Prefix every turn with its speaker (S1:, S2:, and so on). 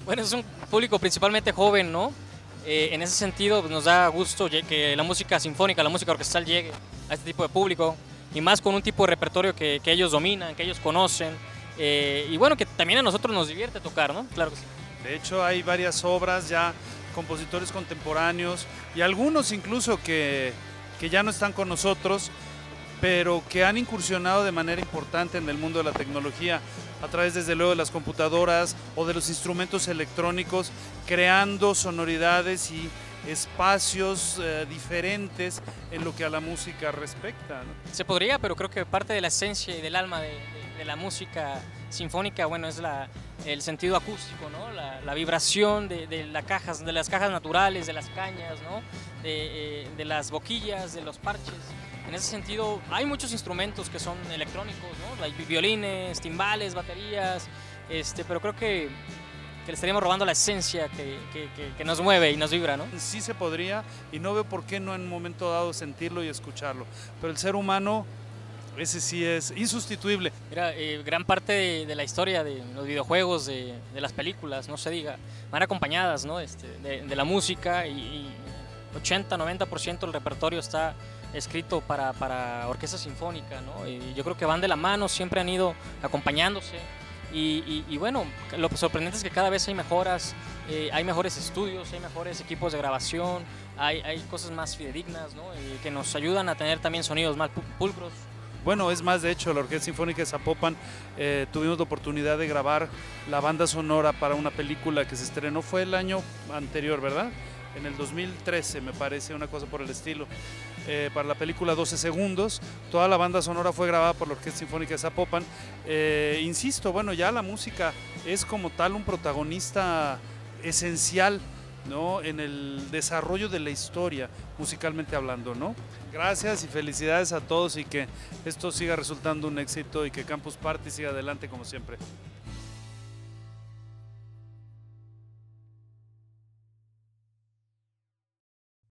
S1: Bueno, es un público principalmente joven, ¿no? En ese sentido, pues, nos da gusto que la música sinfónica, la música orquestal llegue a este tipo de público y más con un tipo de repertorio que ellos dominan, que ellos conocen y bueno, que también a nosotros nos divierte tocar, ¿no? Claro que sí.
S2: De hecho, hay varias obras ya, compositores contemporáneos y algunos incluso que ya no están con nosotros, pero que han incursionado de manera importante en el mundo de la tecnología a través desde luego de las computadoras o de los instrumentos electrónicos, creando sonoridades y espacios diferentes en lo que a la música respecta, ¿no?
S1: Se podría, pero creo que parte de la esencia y del alma de la música sinfónica, bueno, es el sentido acústico, ¿no? La vibración de las cajas naturales, de las cañas, ¿no? De las boquillas, de los parches. En ese sentido, hay muchos instrumentos que son electrónicos, ¿no? Hay violines, timbales, baterías, pero creo que le estaríamos robando la esencia que nos mueve y nos vibra, ¿no?
S2: Sí se podría, y no veo por qué no en un momento dado sentirlo y escucharlo, pero el ser humano, ese sí es insustituible.
S1: Mira, gran parte de la historia de los videojuegos, de las películas, no se diga, van acompañadas, ¿no? De la música y 80-90% del repertorio está escrito para orquesta sinfónica, ¿no? Y yo creo que van de la mano, siempre han ido acompañándose y bueno, lo sorprendente es que cada vez hay mejoras, hay mejores estudios, hay mejores equipos de grabación, hay cosas más fidedignas, ¿no? Que nos ayudan a tener también sonidos más pulcros.
S2: Bueno, es más, de hecho, la Orquesta Sinfónica de Zapopan tuvimos la oportunidad de grabar la banda sonora para una película que se estrenó, fue el año anterior, ¿verdad? En el 2013, me parece, una cosa por el estilo. Para la película 12 segundos, toda la banda sonora fue grabada por la Orquesta Sinfónica de Zapopan. Insisto, bueno, ya la música es como tal un protagonista esencial, ¿no? En el desarrollo de la historia, musicalmente hablando, ¿no? Gracias y felicidades a todos y que esto siga resultando un éxito y que Campus Party siga adelante como siempre.